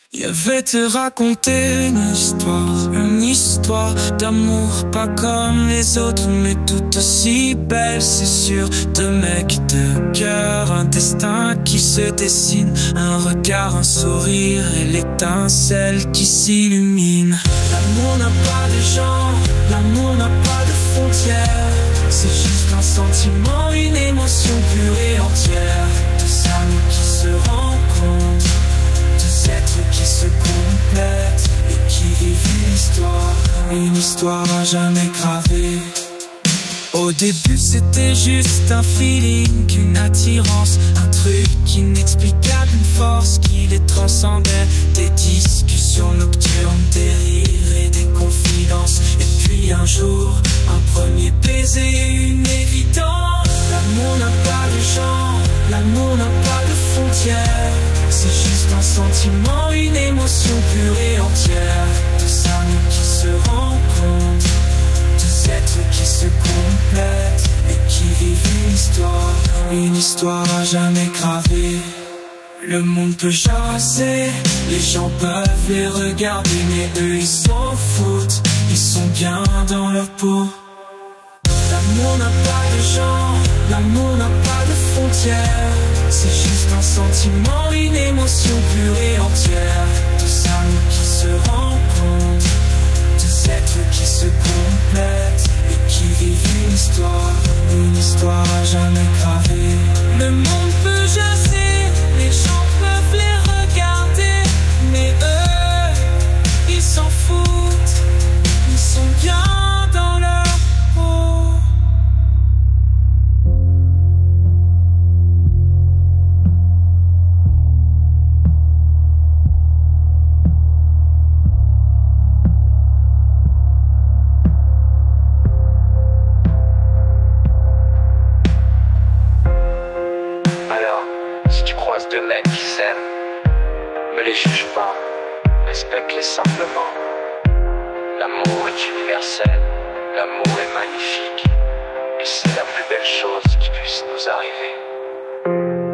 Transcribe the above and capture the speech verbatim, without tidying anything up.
Je vais te raconter une histoire, une histoire d'amour pas comme les autres, mais tout aussi belle, c'est sûr. Deux mecs, deux cœurs, un destin qui se dessine, un regard, un sourire et l'étincelle qui s'illumine. L'amour n'a pas de genre, l'amour n'a pas de frontières, c'est juste un sentiment, une émotion pure et entière. Deux âmes qui se rencontrent, deux êtres qui se complètent et qui vivent une histoire, une histoire à jamais gravée. Au début c'était juste un feeling, une attirance, un truc inexplicable, une force qui les transcendait. Des discussions nocturnes, des rires et des confidences. Et puis un jour, un premier baiser, une évidence. L'amour n'a pas de genre, l'amour n'a pas de frontières, c'est juste un sentiment, une émotion pure et entière. Deux âmes qui se rencontrent, deux êtres qui se complètent et qui vivent une histoire, une histoire à jamais gravée. Le monde peut jaser, les gens peuvent les regarder, mais eux ils s'en foutent, ils sont bien dans leur peau. L'amour n'a pas de genre, l'amour n'a pas de frontières, c'est juste un sentiment, une émotion pure et entière. Deux âmes qui se rencontrent, deux êtres qui se complètent et qui vivent une histoire, une histoire à jamais gravée. Le monde peut jaser, les gens peuvent les regarder, mais eux, ils s'en foutent, ils sont bien dans leur peau. Deux mecs qui s'aiment, ne les juge pas, respecte-les simplement. L'amour est universel, l'amour est magnifique, et c'est la plus belle chose qui puisse nous arriver.